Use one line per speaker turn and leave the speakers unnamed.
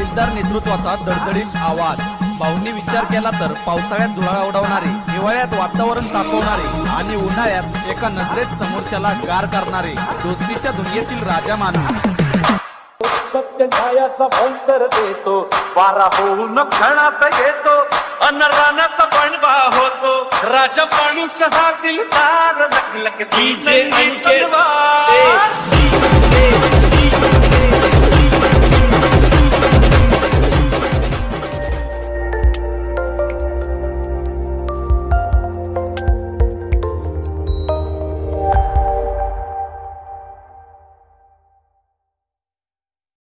दिलदार नेतृत्वाचा दडदडीत आवाज। भाऊंनी विचार केला तर पावसाळ्यात धुळा उडवणारे, हिवाळ्यात वातावरण तापवणारे आणि उन्हाळ्यात एका नजरेत समोरच्याला गार करणारे, दोस्तीच्या दुनियेतील राजा माणूस।
सत्य न्यायाचा मंत्र देतो, वारा होऊन क्षणात येतो, अनरानाचा बनवा होतो, राजा माणूस हा दिलदार, लखलख